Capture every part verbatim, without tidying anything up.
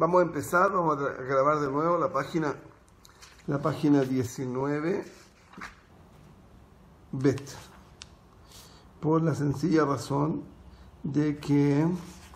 Vamos a empezar, vamos a grabar de nuevo la página, la página diecinueve, Bet, por la sencilla razón de que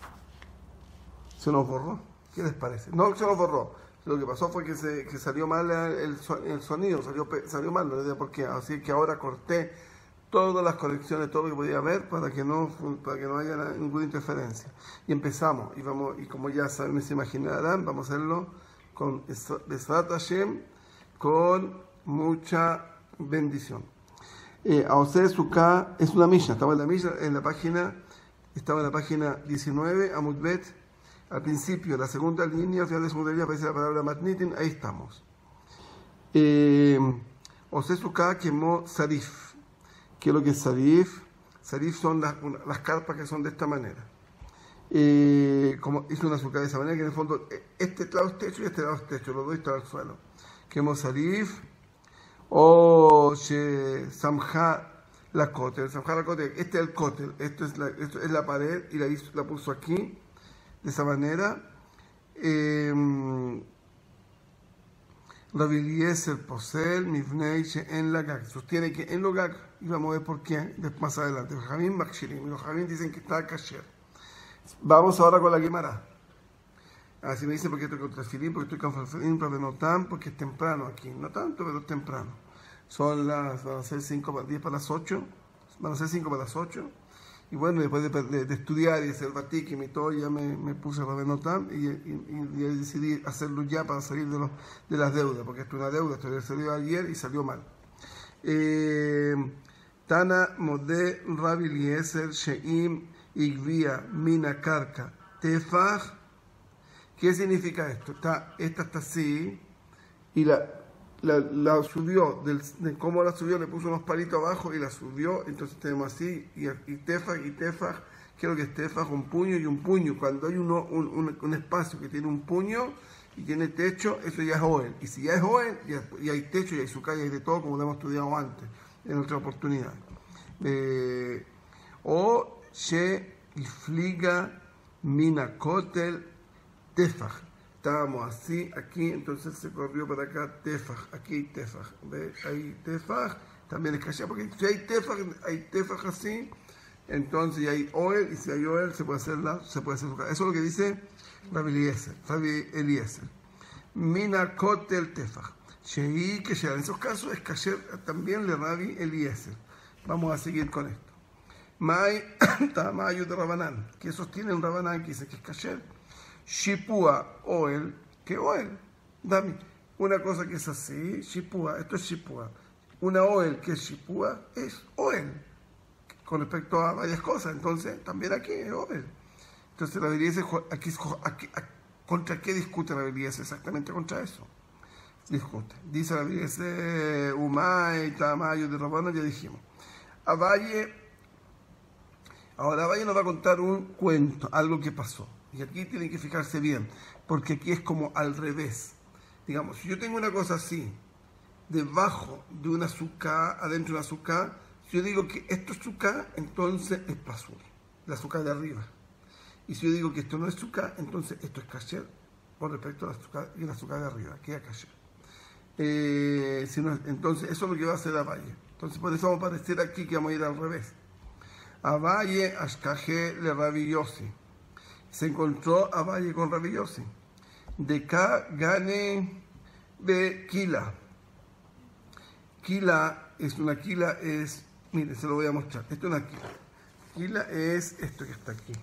se nos borró. ¿Qué les parece? No se nos borró. Lo que pasó fue que, se, que salió mal el, el sonido, salió, salió mal, no sé por qué. Así que ahora corté todas las conexiones, todo lo que podía haber para que no, para que no haya ninguna interferencia. Y empezamos, y vamos, y como ya saben, se imaginarán, vamos a hacerlo con Besrat Hashem, con mucha bendición. Eh, Aoseh Sukkah es una Mishnah, estamos en la Mishnah, en la página, estaba en la página diecinueve, Amud Bet, al principio, la segunda línea, al final de la segunda línea aparece la palabra Matnitin, ahí estamos. Eh, Aoseh Sukkah quemó Sarif. ¿Qué es lo que es Sarif? Sarif son las, una, las carpas que son de esta manera. Eh, como hizo una Sukkah de esa manera, que en el fondo este lado es techo y este lado es techo, los dos están al suelo. Quemó Sarif. O Samha la Kotel, Samha la Kotel, este es el Kotel, esto es la, esto es la pared y la, hizo, la puso aquí, de esa manera. Eh, Rabbi Eliezer Posel, Mivnei en la Gag, sostiene que en lo Gag, y vamos a ver por qué más adelante. Los Jamim Makshirim, los Jamim dicen que está kasher. Vamos ahora con la Gemara. Así me dicen porque estoy con Tefilín, porque estoy con Farfelín, pero no tan, porque es temprano aquí. No tanto, pero es temprano. Son las, van a ser cinco, diez para las ocho. Van a ser cinco para las ocho. Y bueno, después de, de, de estudiar y hacer Batikim y todo, ya me, me puse a Rabenotam y, y, y, y decidí hacerlo ya para salir de, los, de las deudas, porque esto es una deuda, esto salió ayer y salió mal. Eh, Tana Modé Rabbi Eliezer Sheim Igvia Mina Karka Tefach. ¿Qué significa esto? Está, esta está así y la, la, la subió, del, de cómo la subió, le puso unos palitos abajo y la subió, entonces tenemos así, y, y tefaj, y tefaj, creo que es tefaj, un puño y un puño. Cuando hay uno, un, un, un espacio que tiene un puño y tiene techo, eso ya es oel. Y si ya es oel, ya, ya hay techo, y hay sukkah, y hay de todo, como lo hemos estudiado antes, en otra oportunidad. Eh, o she ifliga mina kotel Tefaj. Estábamos así, aquí, entonces se corrió para acá, Tefaj, aquí hay Tefaj. ¿Ve? Ahí Tefaj, también es kasher, porque si hay Tefaj, hay Tefaj así, entonces hay oel, y si hay oel, se puede hacer la, se puede hacer sukkah. Eso es lo que dice Rabbi Eliezer, Rabbi Eliezer. Mina kotel Tefaj. Shei kasher, en esos casos es kasher también le Rabbi Eliezer. Vamos a seguir con esto. Mai, Tamayu de Rabanán, que sostiene un Rabanán que dice que es kasher. Shipua, oel, ¿qué oel? Dame una cosa que es así, shipua, esto es shipua. Una oel que es shipua es oel, con respecto a varias cosas, entonces también aquí es oel. Entonces la Eliezer, aquí, aquí, ¿contra qué discute la Eliezer? Exactamente contra eso. Discute. Dice la Eliezer, Umay, Tamayo de Rabano, ya dijimos. Abaye, ahora Abaye nos va a contar un cuento, algo que pasó. Y aquí tienen que fijarse bien, porque aquí es como al revés. Digamos, si yo tengo una cosa así, debajo de una sukkah, adentro de una sukkah, si yo digo que esto es sukkah, entonces es pasul, la sukkah de arriba. Y si yo digo que esto no es sukkah, entonces esto es kasher, con respecto a la sukkah, y la sukkah de arriba, queda kasher. Eh, si no, entonces eso es lo que va a hacer Abaye. Entonces por eso vamos a parecer aquí que vamos a ir al revés. Abaye ashkaje le Rabbi Yossi. Se encontró Abaye con Rabbi Yossi. De Ka Gane de Kila. Kila es una Kila, es, miren, se lo voy a mostrar. Esto es una Kila. Kila es esto que está aquí.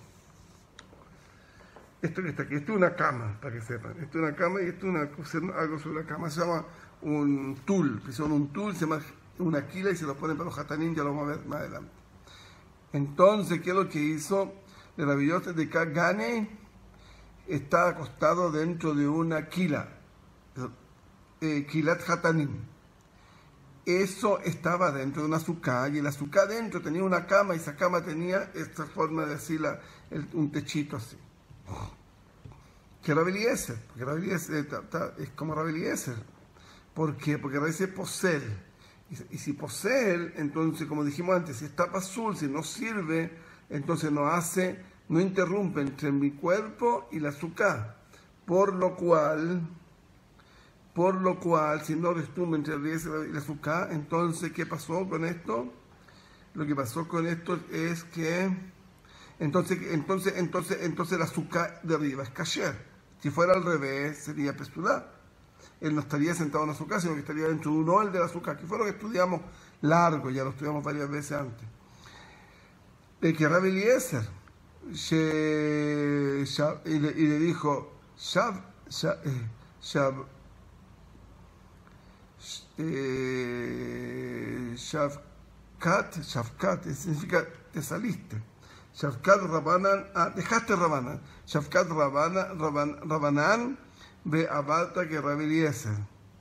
Esto que está aquí. Esto es una cama, para que sepan. Esto es una cama y esto es una cosa, algo sobre la cama. Se llama un tul. Son un tul, se llama una Kila y se lo ponen para los hatanim, ya lo vamos a ver más adelante. Entonces, ¿qué es lo que hizo? El Rabbi Yossi de Kagane está acostado dentro de una kila, eh, kilat hatanim. Eso estaba dentro de una sukkah, y la sukkah dentro tenía una cama, y esa cama tenía esta forma de así, la, el, un techito así. Que Rabbi Eliezer, porque Rabbi Eliezer es como Rabbi Eliezer. ¿Por qué? Porque Rabbi Eliezer posel. Y, y si posel, entonces, como dijimos antes, si está pasul, si no sirve, entonces no hace, no interrumpe entre mi cuerpo y la sukkah. Por lo cual, por lo cual, si no restuvo entre el diez y la azúcar, entonces, ¿qué pasó con esto? Lo que pasó con esto es que, entonces, entonces, entonces, entonces el azúcar de arriba es kasher. Si fuera al revés, sería pesudá. Él no estaría sentado en azúcar, sino que estaría dentro de un ol del azúcar, que fue lo que estudiamos largo, ya lo estudiamos varias veces antes. El que Rabbi Eliezer, y le, y le dijo, Shav, Shav, Shav, eh, Shavkat, Shavkat, significa te saliste. Shavkat Rabanan, ah, dejaste Rabanan. Shavkat Rabanan, Raban, Rabanan, ve abalta que Rabbi Eliezer.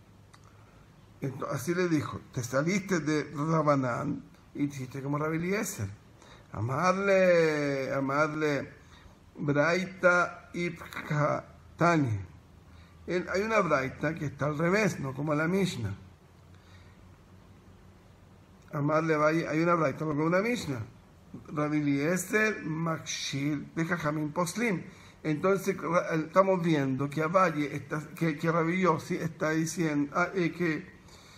Así le dijo, te saliste de Rabanan y dijiste como Rabbi Eliezer. Amarle, amarle, Braita Ipka Tani. Hay una Braita que está al revés, no como la Mishnah. Amarle, hay una Braita, no como una Mishnah. Rabbi Eliezer Makshir de Jajamim Poslim. Entonces estamos viendo que Avalle está, que, que Rabbi Yossi está diciendo ah, eh, que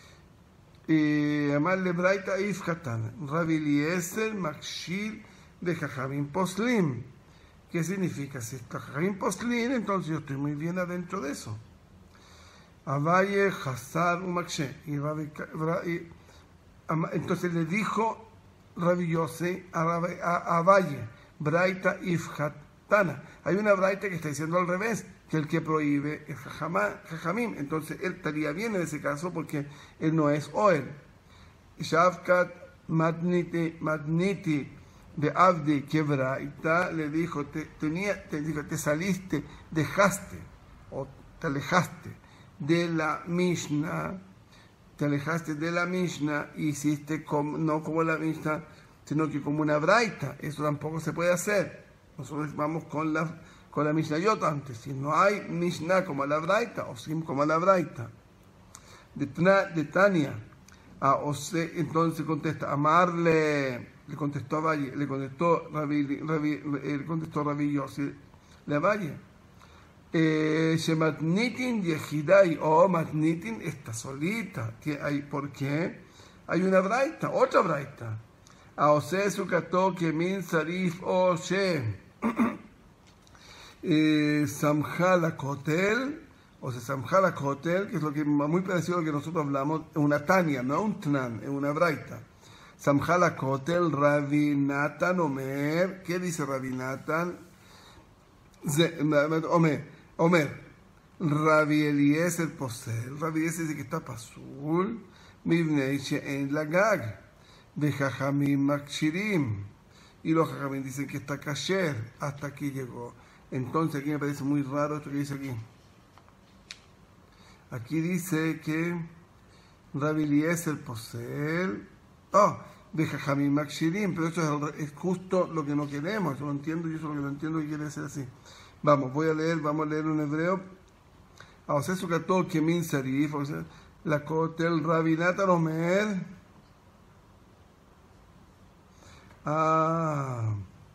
Amarle Braita Ifkatan, Rabbi Eliezer Makshir de Jajamim Poslim. ¿Qué significa? Si está Jajamim Poslim, entonces yo estoy muy bien adentro de eso. Avalle Hazar Umakshe. Y Rabbi, y, entonces le dijo Rabbi Yossi a, a Avalle, Braita Ifkatana. Hay una Braita que está diciendo al revés, que el que prohíbe es Jajamim. Entonces él estaría bien en ese caso porque él no es Oel. Shavkat Matniti, Matniti de Abdi Quebraita le dijo, te, tenía, te dijo, te saliste, dejaste o te alejaste de la Mishnah, te alejaste de la Mishnah y hiciste como, no como la Mishnah, sino que como una Braita. Eso tampoco se puede hacer. Nosotros vamos con la con la Mishnayot antes. Si no hay Mishnah como la Braita, o Sim como la Braita. De, de Tania, a Ose, entonces contesta, Amarle, le contestó a Valle, le contestó Rabbi, Rabbi, le contestó Rabbi Yossi, le Valle. Shematnitin Yehidai, o Matnitin está solita. ¿Por qué? Hay una Braita, otra Braita. A Ose Sukato Kemin Sarif o She. Eh, Samjala Kotel, o sea, Samjala Kotel, que es lo que muy parecido a lo que nosotros hablamos, es una Tania, no un Tnan, es una Braita. Samjala Kotel, Rabbi Natan Omer, ¿qué dice Rabbi Natan? Omer, Omer, Rabbi Eliezer Posel, Rabbi Eliezer dice que está pasul, Mivnei She'en Lagag, de Jajamim Makshirim, y los Jajamim dicen que está kasher, hasta aquí llegó. Entonces aquí me parece muy raro esto que dice aquí. Aquí dice que Rabbi Eliezer Posel, oh, de Jajamim Makshirim, pero eso es, es justo lo que no queremos, eso lo entiendo, yo eso lo que no entiendo que quiere decir así. Vamos, voy a leer, vamos a leer un hebreo. A o sea, su cató que min sarif, o sea, la kotel Rabbi Natan Omer. Ah.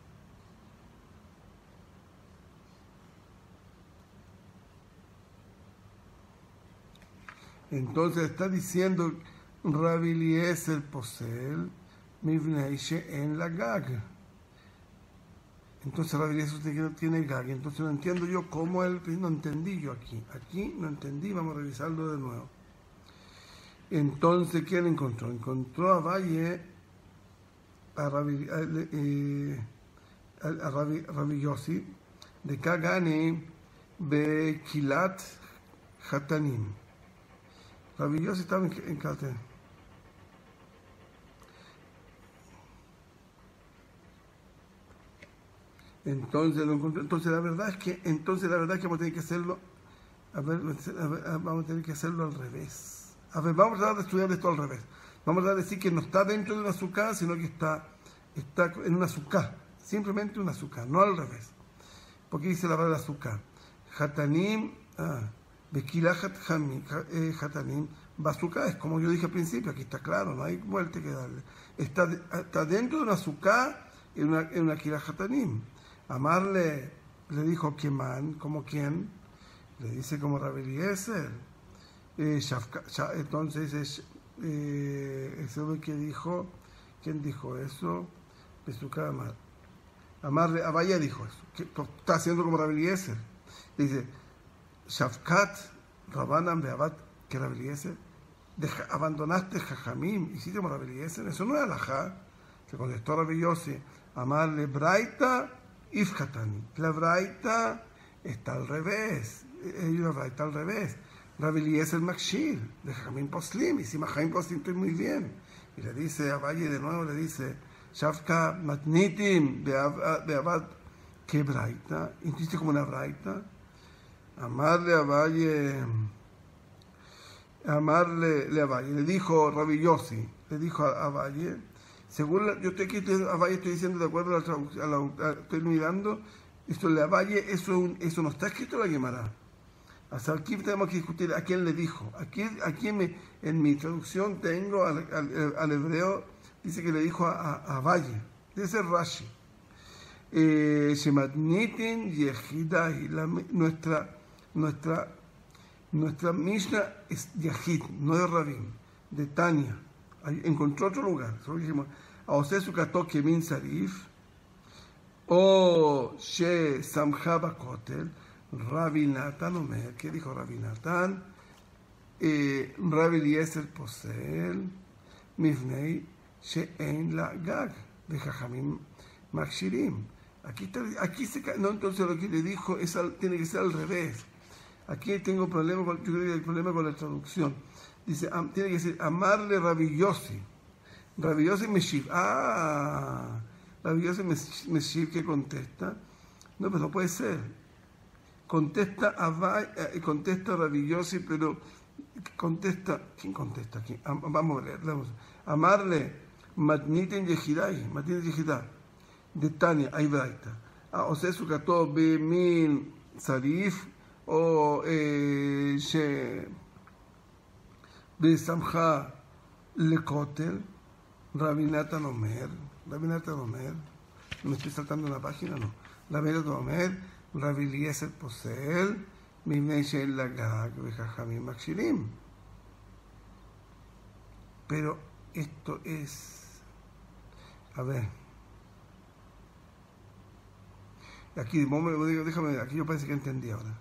Entonces está diciendo Rabbi Eliezer Posel, Mivnei She'en Lagag. Entonces Rabbi Eliezer no tiene gag. Entonces no entiendo yo cómo él, no entendí yo aquí. Aquí no entendí, vamos a revisarlo de nuevo. Entonces, ¿quién encontró? Encontró a Valle, a Rabbi, a, eh, a Rabbi, Rabbi Yossi, de Kagani, Bekilat Hatanim. Rabbi Yossi estaba en, en Kate. Entonces, lo encontré. Entonces la verdad es que, entonces la verdad es que vamos a tener que hacerlo, a ver, a ver, vamos a tener que hacerlo al revés. A ver, vamos a tratar de estudiar esto al revés. Vamos a decir que no está dentro de una azúcar, sino que está, está en una azúcar. Simplemente una azúcar, no al revés. Porque dice la palabra azúcar. Hatanim, ah, Bekila Hatanim, bazooka es como yo dije al principio, aquí está claro, no hay vuelta que darle. Está, está dentro de una azúcar en una, en una Kila Hatanim. Amarle le dijo Keman, como quien, le dice como Rabbi Eliezer. Eh, Shafka, Shaf, entonces, es, eh, eso es que dijo, ¿quién dijo eso? Besuká Amar. Amar, Abaya dijo eso, que está haciendo como Rabbi Eliezer. Dice, Shafkat, Rabanan, Beabat, que Rabbi Eliezer, abandonaste Jajamim, hiciste como Rabbi Eliezer, eso no es alajá. Se contestó Rabbi Yossi, Amar le Braita, Ifkatani. La Braita está al revés, la Braita está al revés. Rabbi Eliezer Makshir, de Jajamim Poslim, y si Jajamim Poslim estoy muy bien. Y le dice a Valle de nuevo, le dice, Shafka Matnitim, Beabat, que Braita, hiciste como una Braita. Amarle a Valle, amarle le a Valle, le dijo Rabbi Yossi, le dijo a, a Valle, según la, yo estoy aquí, estoy, a Valle estoy diciendo de acuerdo a la traducción, a la, a, estoy mirando, esto le a Valle, eso, un, eso no está escrito en la Gemara. Hasta aquí tenemos que discutir a quién le dijo. Aquí, aquí en, mi, en mi traducción tengo al, al, al hebreo, dice que le dijo a, a, a Valle, dice Rashi, Shematnitin Yehidai, nuestra Nuestra, nuestra Mishnah es Yahid, no es Rabin, de Tania. Encontró otro lugar. Solo dijimos, Aosé Sukato Kemin Sarif, o She Samcha Bakotel, Rabbi Natan Omer. ¿Qué dijo Rabbi Natan? Eh, Rabbi Eliezer Posel, Mifnei, She'en la Gag, de Jajamim Makshirim. Aquí, está, aquí se no, entonces lo que le dijo es al, tiene que ser al revés. Aquí tengo problema con, yo creo que hay problema con la traducción. Dice, am, tiene que ser amarle Rabbi Yossi. Rabbi Yossi Meshiv. Ah, Rabbi Yossi Meshiv, ¿qué contesta? No, pero no puede ser. Contesta a eh, contesta Rabbi Yossi, pero contesta, ¿quién contesta aquí? Am, vamos a leer, vamos. Amarle Matniten Yehidai, Matniten Yehidai, de Tania, hay braita. Ah, o sea, su cató be min sarif, o de Samcha Lekotel, Rabbi Natan Omer, Rabbi Natan Omer, me estoy saltando una página, no, Rabbi Natan Omer, Rabbi Eliezer Posel, Mimnei She'en la Gag, Vejajamim Makshirim. Pero esto es, a ver, aquí, déjame ver, aquí yo parece que entendí ahora.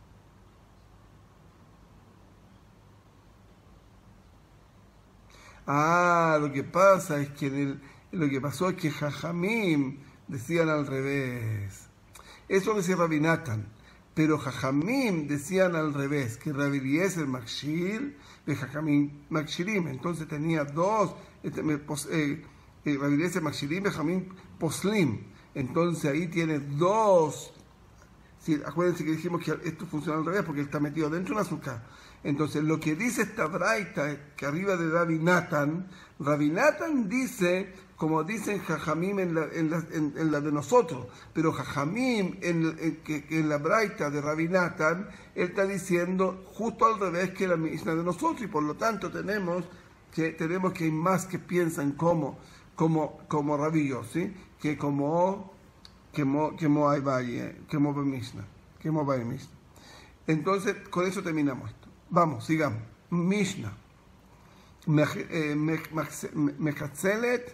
Ah, lo que pasa es que en el, lo que pasó es que Jajamim decían al revés. Eso decía Rabbi Natan, pero Jajamim decían al revés, que Rabbi Eliezer Makshir de Jajamim Makshirim. Entonces tenía dos, este, eh, eh, Rabbi Eliezer Makshirim de Jajamim Poslim. Entonces ahí tiene dos. Sí, acuérdense que dijimos que esto funciona al revés porque él está metido dentro de un azúcar. Entonces, lo que dice esta braita, que arriba de Rabbi Natan, Rabbi Natan dice, como dicen Jajamim en la, en, la, en, en la de nosotros, pero Jajamim en, en, que, que en la braita de Rabbi Natan, él está diciendo justo al revés que la Mishnah de nosotros, y por lo tanto tenemos que, tenemos que hay más que piensan como, como, como Rabbi Yossi, que como que mo, que mo hay valle, que mo Mishnah, que mo hay Mishnah. Entonces, con eso terminamos esto. Vamos, sigamos. Mishnah. Mechatzelet.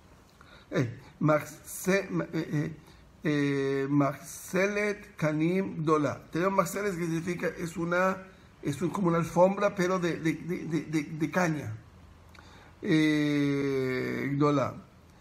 Machzelet Kanim Dola. Tenemos Machzelet que significa, es una, es un, como una alfombra, pero de, de, de, de, de, de caña. Eh, Dola.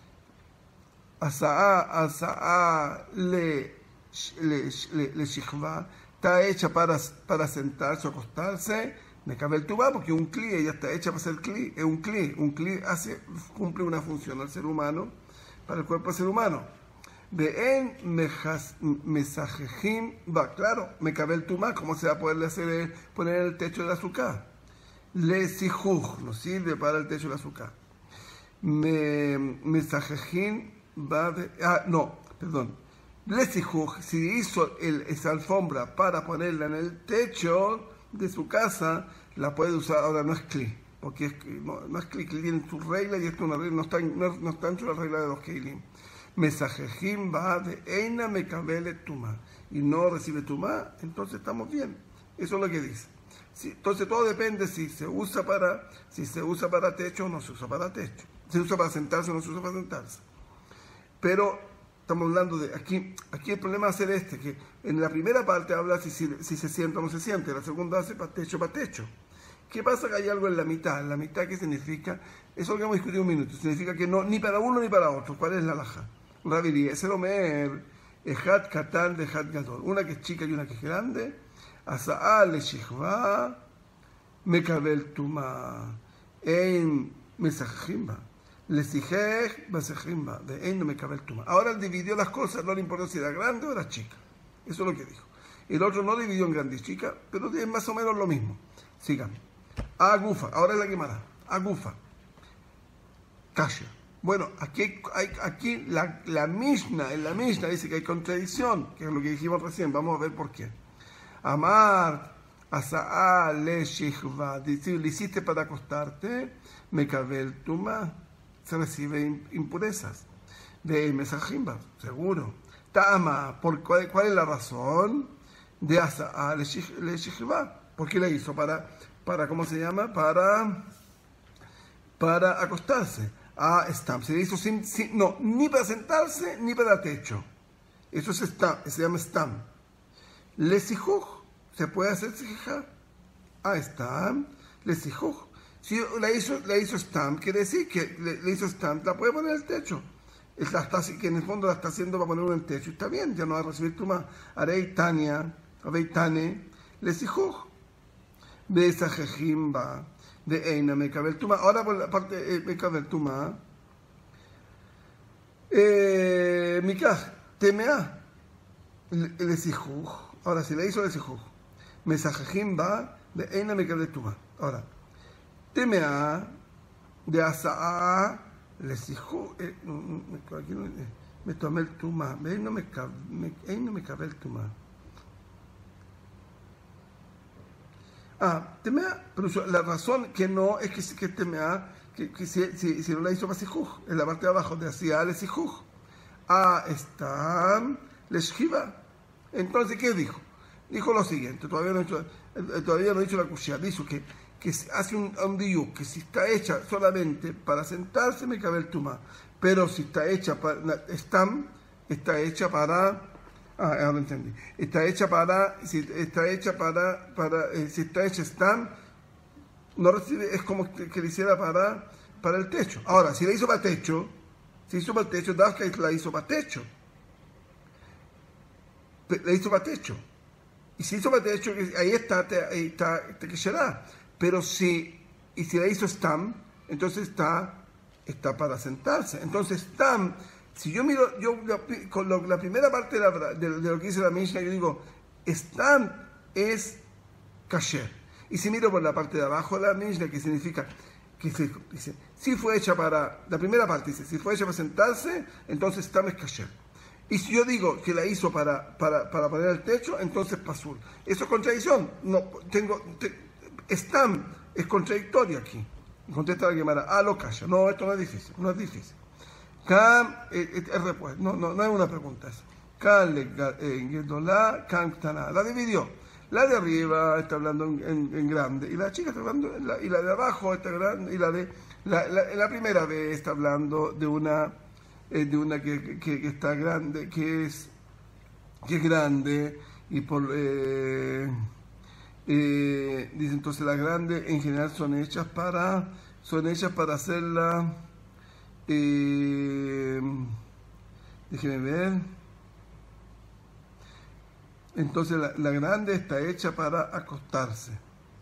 Asa'a, asa'a le, le, le, le shikva. Está hecha para, para sentarse o acostarse, me cabe el tuba, porque un cli, ella está hecha para ser cli, es un cli, un cli hace, cumple una función al ser humano, para el cuerpo del ser humano. De en mesajejim, va, claro, me cabe el tuba, ¿cómo se va a poderle hacer, poner el techo del azúcar? Le sijuj, nos sirve para el techo del azúcar. Me, mesajejim va de, ah, no, perdón. Si hizo el, esa alfombra para ponerla en el techo de su casa, la puede usar. Ahora no es cli, porque es, no, no es cli, cli tiene su regla y esto no, no está no, no está dentro de la regla de los keilim. Mesajejim va de eina me cabele tuma y no recibe tuma, entonces estamos bien. Eso es lo que dice. Sí, entonces todo depende si se usa para si se usa para techo o no se usa para techo. Se usa para sentarse o no se usa para sentarse. Pero estamos hablando de aquí, aquí el problema va a ser este, que en la primera parte habla si, si, si se sienta o no se siente, la segunda hace para techo, para techo. ¿Qué pasa que hay algo en la mitad? En la mitad, ¿qué significa? Eso lo que hemos discutido un minuto. Significa que no, ni para uno ni para otro. ¿Cuál es la laja? Rabiri, ese Omer, Ejat Katán de Ejat Gadol. Una que es chica y una que es grande. Asa'a le shikva, mekabel tuma, ein mesajimba. Le sijej basejimba, de ein no mekabel tuma. Ahora él dividió las cosas, no le importó si era grande o era chica. Eso es lo que dijo. El otro no dividió en grande y chica, pero es más o menos lo mismo. Sigan. Agufa, ahora es la quemada. Agufa. Kasha. Bueno, aquí, hay, aquí la, la Mishnah, en la Mishnah dice que hay contradicción, que es lo que dijimos recién. Vamos a ver por qué. Amar, asa'a le shikva. Dice, lo hiciste para acostarte, mekabel tuma. Se recibe impurezas. De mesajimba, seguro. Tama, ¿por cuál, cuál es la razón? De asa'a le shikva. ¿Por qué la hizo? Para, para, ¿cómo se llama? Para, para acostarse. Ah, stam. Se le hizo sin, sin, no, ni para sentarse, ni para techo. Eso es stam, se llama stam. Le sijuj, se puede hacer sijija. Ah, stam, le sijuj. Si la hizo, la hizo stam, quiere decir que le, le hizo stam, la puede poner en el techo. La está, que en el fondo la está haciendo para ponerlo en el techo. Está bien, ya no va a recibir tu más. Arei Tania, Arei Tane, le sijuj. De esa jejimba, de Eina Mekabel Tuma. Ahora por la parte de Mekabel Tuma, eh, Mikaj, Temea, le sijuj. Ahora, si le hizo le sijuj, Mesajejimba, de Eina Mekabel Tuma. Ahora, Temea, de Asa'a, le sijuj, aquí me tomé el Tuma, Eina Mekabel Tuma. Ah, temea, pero la razón que no es que, que temea, que, que si, si, si no la hizo para sijuj, en la parte de abajo de hacia le sijuj. Ah, está, le shkiva. Entonces, ¿qué dijo? Dijo lo siguiente, todavía no he dicho, todavía no he dicho la kushia, dijo que, que hace un, un diuk, que si está hecha solamente para sentarse, me cabe el tuma, pero si está hecha para, estam, está hecha para... Ah, ahora entendí. Está hecha para, si está hecha para, para eh, si está hecha stam, no recibe, es como que, que le hiciera para, para el techo. Ahora, si la hizo para techo, si hizo para el techo, Dafka la hizo para techo. La hizo para techo. Y si hizo para techo, ahí está, ahí está, te quedará. Pero si, y si la hizo stam, entonces está, está para sentarse. Entonces stam, si yo miro, yo con lo, la primera parte de, la, de, de lo que dice la Mishnah, yo digo, stam es kasher. Y si miro por la parte de abajo de la Mishnah, que significa, que se, dice, si fue hecha para, la primera parte dice, si fue hecha para sentarse, entonces stam es kasher. Y si yo digo que la hizo para, para, para poner el techo, entonces pasul. Eso es contradicción. No, tengo, te, stam es contradictorio aquí. Contesta la Gemara, ah, lo calla. No, esto no es difícil, no es difícil. Kam, es repuesto, no, no, no es una pregunta eso. Kam le gedolá, kam ktana. La dividió. La de arriba está hablando en, en, en grande, y la chica está hablando, en la, y la de abajo está grande, y la de, la, la, la primera vez está hablando de una, eh, de una que, que, que está grande, que es, que es grande, y por, eh, eh, dice entonces las grandes en general son hechas para, son hechas para hacerla. Eh, déjenme ver. Entonces la, la grande está hecha para acostarse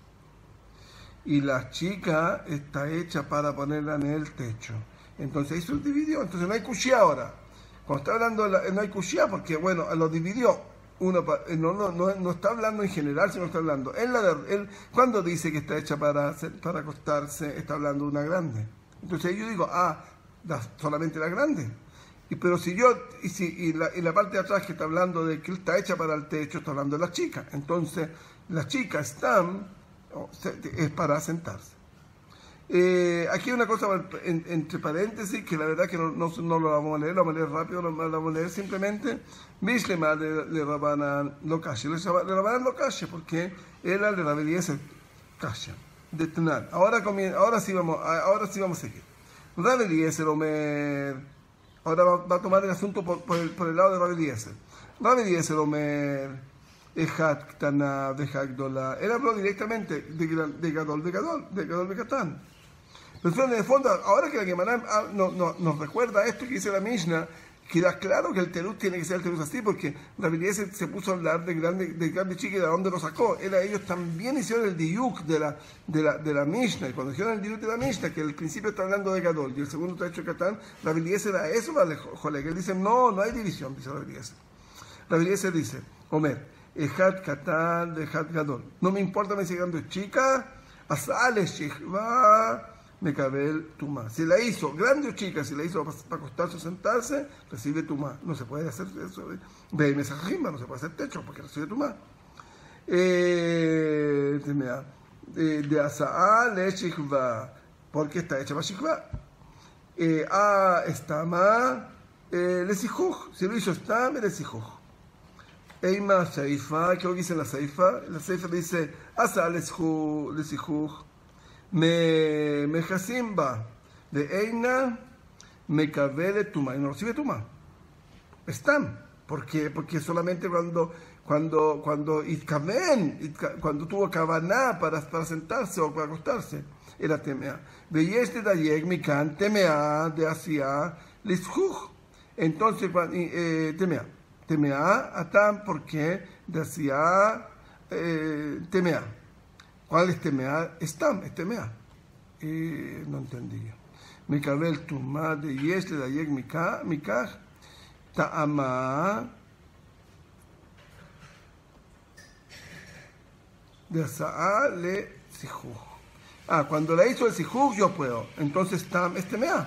y la chica está hecha para ponerla en el techo. Entonces eso lo dividió. Entonces no hay kushia ahora. Cuando está hablando de la, no hay kushia porque bueno, lo dividió. Uno no, no, no, no está hablando en general, sino está hablando él, la de, él cuando dice que está hecha para, para acostarse, está hablando de una grande. Entonces yo digo, ah, solamente la grande. Y, pero si yo, y, si, y, la, y la parte de atrás que está hablando de que está hecha para el techo, está hablando de la chica. Entonces, la chica están, es para sentarse. Eh, aquí hay una cosa en, entre paréntesis que la verdad que no, no, no lo vamos a leer, lo vamos a leer rápido, lo, lo vamos a leer simplemente. Bishlema le, le Rabanan lo calle, le, le Rabanan lo calle porque era de la Eliezer calle, de Tunan. Ahora, ahora, sí vamos, ahora sí vamos a seguir. Rabbi Eliezer Omer, ahora va, va a tomar el asunto por, por, el, por el lado de Rabbi Eliezer. Rabbi Eliezer Omer, Ejat Ktana, Veja Gdola. Él habló directamente de, de Gadol, de Gadol, de Gadol, de Katán. Pero en el fondo, ahora que la Gemara no, no, nos recuerda esto que dice la Mishnah, queda claro que el teruz tiene que ser el teruz así, porque Rabbi Eliezer se puso a hablar de grande, de grande chica y de dónde lo sacó. Era, ellos también hicieron el diuk de la, de, la, de la Mishnah, y cuando hicieron el diuk de la Mishnah, que el principio está hablando de Gadol y el segundo está hecho de Katán, Rabbi Eliezer a eso vale, joder, que él dice, no, no hay división, dice Rabbi Eliezer. Rabbi Eliezer dice, Omer, Ejat Katán, Ejat Gadol. No me importa me sigue grande chica, asale shikva, Mekabel Tumá. Si la hizo grande o chica, si la hizo para acostarse o sentarse, recibe Tumá. No se puede hacer eso. De Mesajimba no se puede hacer techo porque recibe Tumá. Eh, de Asa'a le Shikva, porque está hecha para Shikva. Eh, a Estama le Sijuj. Si lo hizo Estam, le Sijuj. Eima Saifa, ¿qué es lo que dice en la Saifa? La Saifa dice Asa'a le Sijuj. Me mejasimba de Eina me cabele tuma y no recibe tuma. Están. ¿Por qué? Porque solamente cuando cuando cuando itkamen, cuando tuvo kavaná para, para sentarse o para acostarse, era temea. Veis de dayeg mikan temea de hacia lisjuj. Entonces eh, temea. Temea atam porque de hacia eh, temea. ¿Cuál es temea? Estam, es temea. Eh, no entendí. Mikabel tumá de yes le dayek mikaj ta'ama de sa'a le sijuj. Ah, cuando la hizo el sijuj yo puedo. Entonces tam es temea.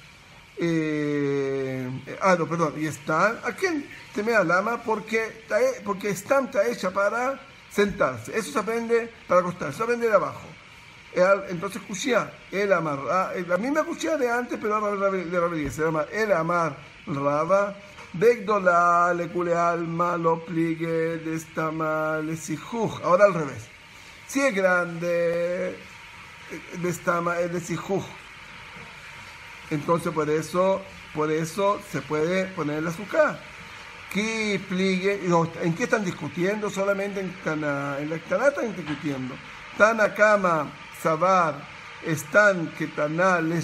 Eh, eh, ah, no, perdón. Y estam, ¿a quién? Temea lama porque, porque estam está hecha para sentarse. Eso se aprende para acostarse, se aprende de abajo. Entonces, cuchilla, el amar, la misma cuchilla de antes, pero ahora de Rabbi, se llama el amar raba, begdola, le cule alma, lo pligue, de estama, le sijuj. Ahora al revés. Si es grande, de estama, es de sijuj. Entonces, por eso, por eso se puede poner el azúcar. ¿Qué pligue? ¿En qué están discutiendo? Solamente en Taná. En la Taná están discutiendo. Tana Kama, Sabar, están que Taná le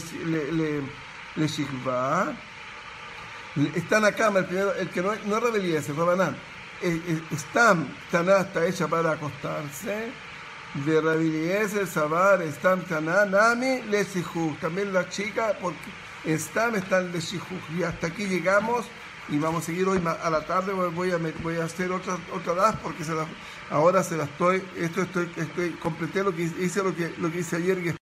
shikva. Están acá, el primero, el que no, no es Rabbi Eliezer, Rabanán. Están, Taná está hecha para acostarse. De Rabbi Eliezer, Sabar, están Taná, Nami, le shikva. También la chica, porque están, están le shikva. Y hasta aquí llegamos. Y vamos a seguir hoy a la tarde, voy a, voy a hacer otra otra das porque se la, ahora se la estoy, esto estoy, estoy, completé lo que hice, lo que, lo que hice ayer.